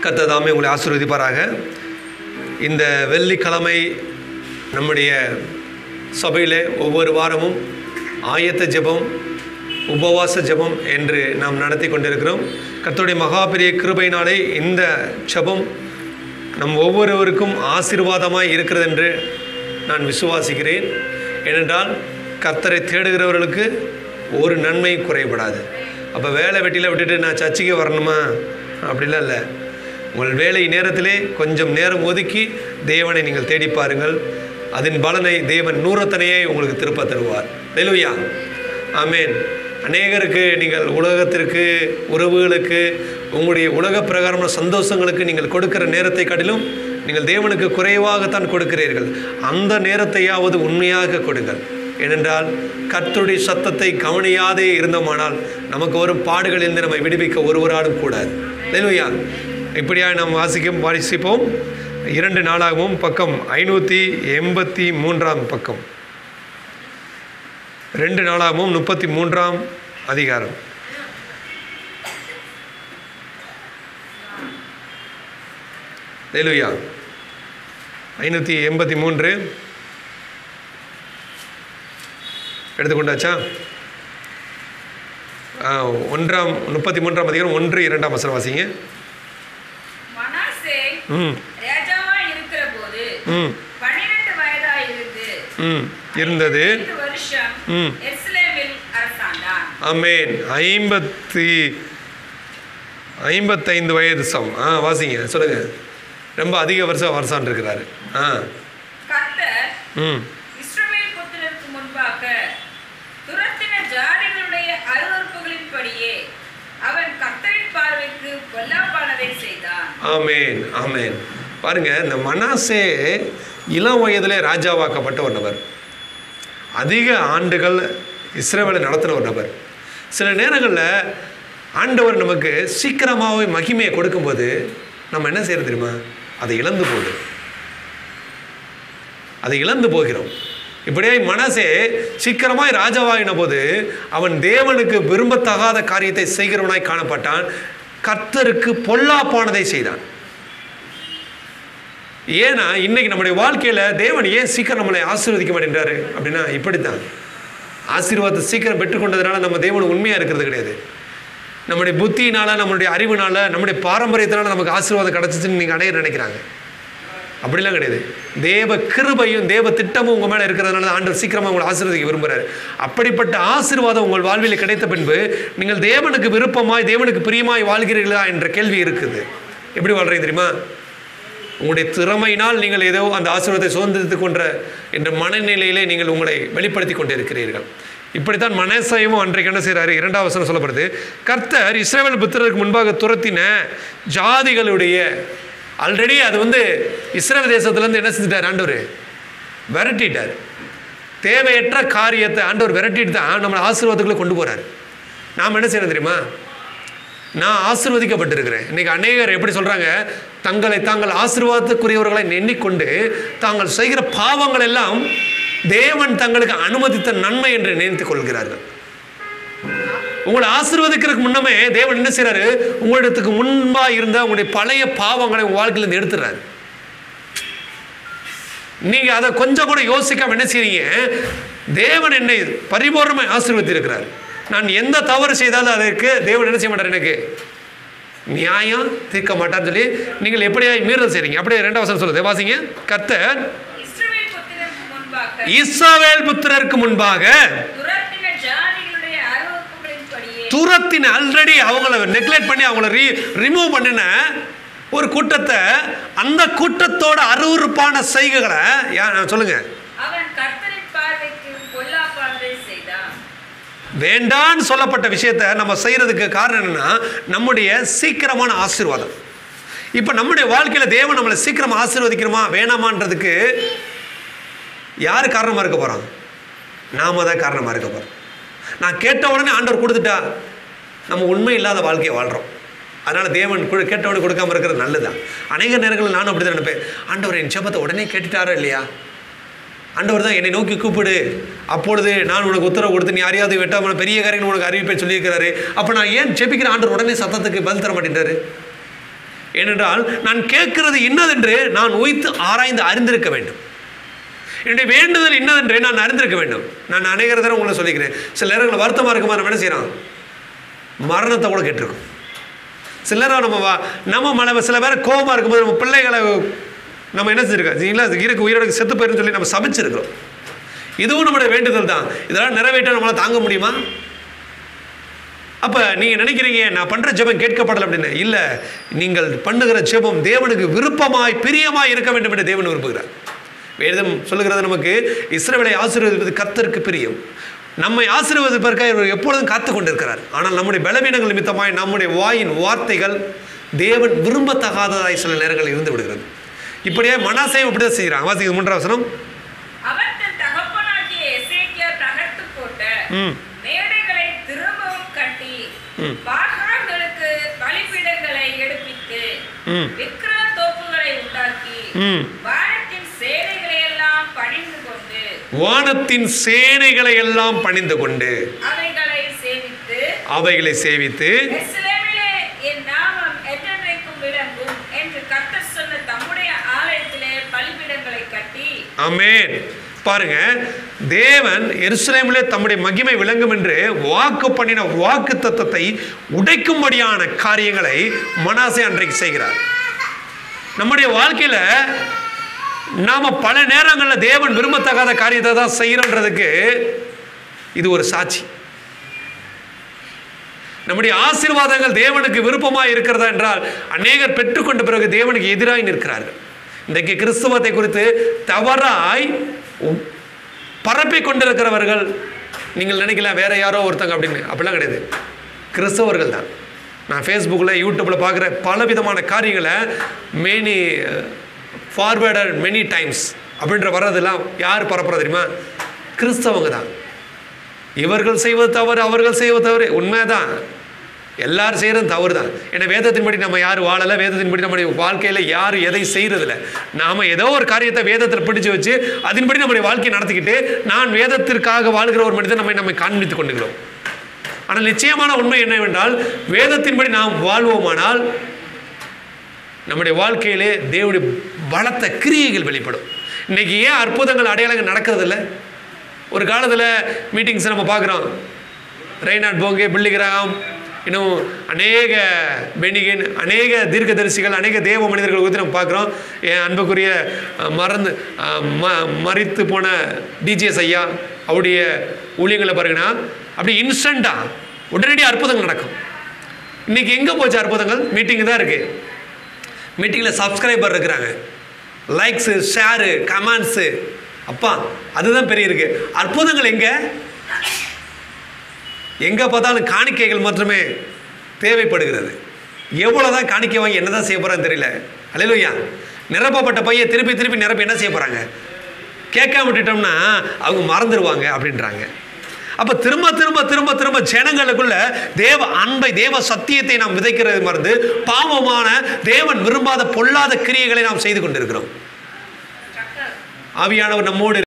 கர்த்தர் தாமே உங்களை ஆசீர்வதிப்பாராக. இந்த வெள்ளிக்கிழமை நம்முடைய சபையிலே ஒவ்வொரு வாரமும் ஆயத்த ஜெபம், உபவாச ஜெபம் என்று நாம் நடத்தி கொண்டிருக்கிறோம். கர்த்தருடைய மகா பெரிய கிருபையினாலே இந்த ஜெபம் நம் ஒவ்வொருவருக்கும் ஆசீர்வாதமாய் இருக்கிறது என்று நான் விசுவாசிக்கிறேன். ஏனென்றால் கர்த்தரை தேடுகிறவர்களுக்கு ஒரு நன்மை குறைபடாது. அப்போ வேலை வெட்டியில் விட்டுட்டு நான் சர்ச்சைக்கு வரணுமா அப்படிலாம் இல்லை. உங்கள் வேலை நேரத்திலே கொஞ்சம் நேரம் ஒதுக்கி தேவனை நீங்கள் தேடி பாருங்கள். அதன் பலனை தேவன் நூறத்தனையே உங்களுக்கு திருப்ப தருவார். அல்லேலூயா, ஆமேன். அநேகருக்கு நீங்கள் உலகத்திற்கு, உறவுகளுக்கு, உங்களுடைய உலக பிரகாரமான சந்தோஷங்களுக்கு நீங்கள் கொடுக்கிற நேரத்தை காட்டிலும் நீங்கள் தேவனுக்கு குறைவாகத்தான் கொடுக்கிறீர்கள். அந்த நேரத்தையாவது உண்மையாக கொடுங்கள். ஏனென்றால் கர்த்தருடைய சத்தத்தை கவனியாதே இருந்தோமானால் நமக்கு வரும் பாடுகளிலிருந்து நம்மை விடுவிக்க ஒருவராலும் கூடாது. அல்லேலூயா. இப்படியாக நாம் வாசிப்போம். 2 நாளாகவும் பக்கம் 583 பக்கம், 2 நாளாகவும் 33 அதிகாரம். அல்லேலூயா. 583 எடுத்துக்கொண்டாச்சா? 33 அதிகாரம் 1-2 வசனம் வாசிங்க. இருந்தது. ஆமென். 55 வயது சம். வாசிங்க, சொல்லுங்க. ரொம்ப அதிக வருஷம் இருக்கிறாரு. ஆமென், ஆமென். பாருங்க, இந்த மனாசே இளம் வயதிலே ராஜாவாக்கப்பட்ட ஒரு நபர். அதிக ஆண்டுகள் இஸ்ரவேலை நடத்தின ஒரு நபர். சில நேரங்களில் ஆண்டவர் நமக்கு சீக்கிரமாகவே மகிமையை கொடுக்கும்போது நம்ம என்ன செய்யறது தெரியுமா? அதை இழந்து போகிறோம். இப்படியே மனாசே சீக்கிரமாய் ராஜாவாகின போது அவன் தேவனுக்கு விரும்பத்தகாத காரியத்தை செய்கிறவனாய் காணப்பட்டான். கர்த்தருக்கு பொல்லாப்பானதை செய்தான். ஏன்னா இன்னைக்கு நம்முடைய வாழ்க்கையில் தேவன் ஏன் சீக்கிரம் நம்மளை ஆசீர்வதிக்க மாட்டேன்றாரு அப்படின்னா, இப்படித்தான். ஆசீர்வாதத்தை சீக்கிரம் பெற்றுக்கொண்டதுனால நம்ம தேவன் உண்மையாக இருக்கிறது கிடையாது. நம்முடைய புத்தியினால, நம்மளுடைய அறிவுனால, நம்முடைய பாரம்பரியத்தினால நமக்கு ஆசீர்வாதம் கிடச்சிச்சுன்னு நீங்கள் அடைய நினைக்கிறாங்க. அப்படிலாம் கிடையாது. தேவ கிருபையும் தேவ திட்டமும் உங்கள் மேலே இருக்கிறதுனால ஆண்டவர் சீக்கிரமாக உங்களை ஆசீர்வதிக்க விரும்புகிறார். அப்படிப்பட்ட ஆசீர்வாதம் உங்கள் வாழ்வில் கிடைத்த பின்பு நீங்கள் தேவனுக்கு விருப்பமாய், தேவனுக்கு பிரியமாய் வாழ்கிறீர்களா என்ற கேள்வி இருக்குது. எப்படி வாழ்றீங்க தெரியுமா? உங்களுடைய திறமையினால் நீங்கள் ஏதோ அந்த ஆசீர்வாதத்தை சுதந்திரித்துக் கொன்ற என்ற மனநிலையிலே நீங்கள் உங்களை வெளிப்படுத்தி கொண்டு இருக்கிறீர்கள். இப்படித்தான் மனாசேயும் அன்றைக்கு என்ன செய்கிறாரு? 2ஆம் வசனம் சொல்லப்படுது. கர்த்தர் இஸ்ரவேல் புத்திரருக்கு முன்பாக துரத்தின ஜாதிகளுடைய, ஆல்ரெடி அது இஸ்ரவேல் தேசத்துலேருந்து என்ன செஞ்சுட்டார்? ஆண்டவர் விரட்டிட்டார். தேவையற்ற காரியத்தை ஆண்டவர் விரட்டிட்டு தான் நம்மளை ஆசீர்வாதத்துக்குள்ளே கொண்டு போகிறார். நாம் என்ன செய்யணும் தெரியுமா? நான் ஆசீர்வதிக்கப்பட்டிருக்கிறேன். இன்றைக்கி அநேகர் எப்படி சொல்கிறாங்க? தாங்கள் ஆசீர்வாதத்துக்குரியவர்களை எண்ணிக்கொண்டு தாங்கள் செய்கிற பாவங்கள் எல்லாம் தேவன் தங்களுக்கு அனுமதித்த நன்மை என்று நினைத்துக் கொள்கிறார்கள். உங்களை ஆசீர்வதிக்கிறதுக்கு முன்னமே தேவன் என்ன செய்கிறாரு? உங்களிடத்துக்கு முன்பாக இருந்த உங்களுடைய பழைய பாவங்களை உங்கள் வாழ்க்கையிலேருந்து எடுத்துடுறாரு. நீங்கள் அதை கொஞ்சம் கூட யோசிக்காம என்ன செய்றீங்க? தேவன் என்னை பரிபூர்ணமாக ஆசீர்வதித்திருக்கிறார். நான் எந்த தவறு செய்தாலும் அதற்கு தேவன் என்ன செய்ய மாட்டார்? எனக்கு நியாயம் தீர்க்க மாட்டார்னு சொல்லி நீங்கள் எப்படியா மீறல் செய்றீங்க? அப்படியே 2ஆம் வசனம் சொல்லுது, வாசிங்க. கர்த்தர் இஸ்ரவேல் புத்திரருக்கு முன்பாக துரத்தின, ஆல்ரெடி அவங்கள நெக்லெக்ட் பண்ணி அவங்கள ரிமூவ் பண்ணின ஒரு கூட்டத்தை, அந்த கூட்டத்தோட அருவருப்பான செய்கைகளை சொல்லுங்க. வேண்டான்னு சொல்லப்பட்ட விஷயத்தை நம்ம செய்யறதுக்கு காரணம் என்னன்னா, நம்முடைய சீக்கிரமான ஆசீர்வாதம். இப்போ நம்முடைய வாழ்க்கையில் தேவன் நம்மளை சீக்கிரம் ஆசீர்வதிக்கிறோமா வேணாமான்றதுக்கு யார் காரணமாக இருக்க போகிறான்? நாம தான் காரணமாக இருக்க போகிறோம். நான் கேட்ட உடனே ஆண்டவர் கொடுத்துட்டா நம்ம உண்மை இல்லாத வாழ்க்கையை வாழ்கிறோம். அதனால் தேவன் கேட்டவனு கொடுக்காமல் இருக்கிறது நல்லதுதான். அநேக நேரங்களில் நானும் அப்படி தான் நினைப்பேன். ஆண்டவர் என் ஜெபத்தை உடனே கேட்டுட்டாரா இல்லையா? ஆண்டவர் தான் என்னை நோக்கி கூப்பிடு, அப்பொழுது நான் உனக்கு உத்தரவு கொடுத்து நீ அறியாத வெட்டாமல் பெரிய காரியங்கள் உனக்கு அறிவிப்பை சொல்லியிருக்கிறாரு. அப்போ நான் ஏன் ஜெபிக்கிற? ஆண்டவர் உடனே சத்தத்துக்கு பதில் தர மாட்டேன்றாரு. ஏனென்றால் நான் கேட்கிறது இன்னதென்று நான் உய்த்து ஆராய்ந்து அறிந்திருக்க வேண்டும். என்னுடைய வேண்டுதல் இன்னதென்று நான் அறிந்திருக்க வேண்டும். நான் அநேக தடவை உங்களை சொல்லிக்கிறேன், சில நேரங்களில் வருத்தமாக இருக்கும்போது நம்ம என்ன செய்யறோம், மரணத்தை கூட கேட்டிருக்கோம். சில நேரம் நம்ம சில பேர் கோபமாக இருக்கும்போது நம்ம பிள்ளைகளை நம்ம என்ன செஞ்சிருக்கோம், இருக்கு உயிரோடு செத்து போயிருன்னு சொல்லி நம்ம சபிச்சிருக்கிறோம். இதுவும் நம்முடைய வேண்டுதல் தான். இதெல்லாம் நிறைவேற்ற நம்மளால் தாங்க முடியுமா? அப்போ நீங்கள் நினைக்கிறீங்க நான் பண்ணுற ஜெபம் கேட்கப்படலை அப்படின்னு. இல்லை, நீங்கள் பண்ணுகிற ஜெபம் தேவனுக்கு விருப்பமாய் பிரியமாய் இருக்க வேண்டும் என்று தேவன் விரும்புகிறார். வேதம் சொல்லுகிறது நமக்கு, இஸ்ரவேலை ஆசீர்வதிப்பது கர்த்தருக்கு பிரியம். நம்மை ஆசீர்வதிப்பதற்காக இவர் எப்பொழுதும் காத்து கொண்டிருக்கிறார். ஆனால் நம்முடைய பலவீனங்கள் நிமித்தமாய் நம்முடைய வாயின் வார்த்தைகள் தேவன் விரும்பத்தகாததாய் சில நேரங்கள் இருந்து விடுகிறது. இப்படியே மனாசேயும் இப்படிதான் செய்கிறாங்க. வாசிக்க 3ஆம் வசனம். வானத்தின் சேனைகளை எல்லாம் பணிந்து கொண்டு அவைகளை சேவித்து ஆமென். பாருங்க, தேவன் எருசலேமிலே தம்முடைய மகிமை விளங்கும் என்று வாக்கு பண்ணின வாக்கு தத்தத்தை உடைக்கும்படியான காரியங்களை மனாசே அன்றைக்கு செய்கிறார். நம்முடைய வாழ்க்கையில நாம பல நேரங்களில் தேவன் விரும்பத்தகாத காரியத்தை தான் செய்யறோன்றதுக்கு இது ஒரு சாட்சி. நம்முடைய ஆசீர்வாதங்கள் தேவனுக்கு விருப்பமாக இருக்கிறதா என்றால் அநேகர் பெற்றுக்கொண்ட பிறகு தேவனுக்கு எதிராய் நிற்கிறார்கள். இன்றைக்கு கிறிஸ்தவத்தை குறித்து தவறாய் பரப்பி கொண்டிருக்கிறவர்கள், நீங்கள் நினைக்கலாம் வேற யாரோ ஒருத்தங்க அப்படின்னு, அப்படிலாம் கிடையாது. கிறிஸ்தவர்கள் தான். நான் ஃபேஸ்புக்கில் யூடியூப்பில் பார்க்குற பல விதமான காரியங்களை மெனி ஃபார்வேர்டர் மெனி டைம்ஸ் அப்படின்ற வர்றதெல்லாம் யார் பரப்புறது தெரியுமா? கிறிஸ்தவங்க தான். இவர்கள் செய்வது தவறு, அவர்கள் செய்வது தவறு, உண்மைதான். எல்லாரும் செய்கிறது தவறு தான். ஏன்னா வேதத்தின்படி நம்ம யாரும் வாழலை, வேதத்தின்படி நம்முடைய வாழ்க்கையில் யாரும் எதை செய்கிறதில்ல. நாம் ஏதோ ஒரு காரியத்தை வேதத்தில் பிடிச்சு வச்சு அதன்படி நம்முடைய வாழ்க்கையை நடத்திக்கிட்டு நான் வேதத்திற்காக வாழ்கிற ஒரு மனிதன் நம்மை காண்பித்துக் கொண்டுகிறோம். ஆனால் நிச்சயமான உண்மை என்னவென்றால், வேதத்தின்படி நாம் வாழ்வோமானால் நம்முடைய வாழ்க்கையிலே தேவனுடைய பலத்த கிரியைகள் வெளிப்படும். இன்னைக்கு ஏன் அற்புதங்கள் அடையாளங்கள் நடக்கிறது இல்லை? ஒரு காலத்தில் மீட்டிங்ஸ் நம்ம பார்க்குறோம். ரெய்னார்ட் போங்கே, பில்லி கிரஹாம், இன்னும் அநேக பெனிகன், அநேக தீர்க்கதரிசிகள், அநேக தேவ மனிதர்கள் குறித்து நம்ம பார்க்குறோம். என் அன்புக்குரிய மரித்து போன டிஜிஎஸ் ஐயா, அவருடைய ஊழியங்களை பாருங்கன்னா அப்படி இன்ஸ்டண்ட்டாக உடனடியாக அற்புதங்கள் நடக்கும். இன்றைக்கி எங்கே போச்சு அற்புதங்கள்? மீட்டிங் தான் இருக்குது. மீட்டிங்கில் சப்ஸ்கிரைபர் இருக்கிறாங்க, லைக்ஸு, ஷேரு, கமெண்ட்ஸு, அப்பா அதுதான் பெரிய இருக்குது. அற்புதங்கள் எங்கே பார்த்தாலும் காணிக்கைகள் மட்டுமே தேவைப்படுகிறது. எவ்வளோ தான் காணிக்கை வாங்கி என்ன தான் செய்ய போகிறான்னு தெரியல. அல்லேலூயா. நிரப்பப்பட்ட பையன் திருப்பி நிரப்பி என்ன செய்ய போகிறாங்க? கேட்காம விட்டுட்டோம்னா அவங்க மறந்துடுவாங்க அப்படின்றாங்க. அப்போ திரும்ப ஜனங்களுக்குள்ள தேவ அன்பை, தேவ சத்தியத்தை நாம் விதைக்கிறது மறந்து பாவமான தேவன் விரும்பாத பொல்லாத கிரியைகளை நாம் செய்து கொண்டிருக்கிறோம். ஆவியானவர் நம்மோடு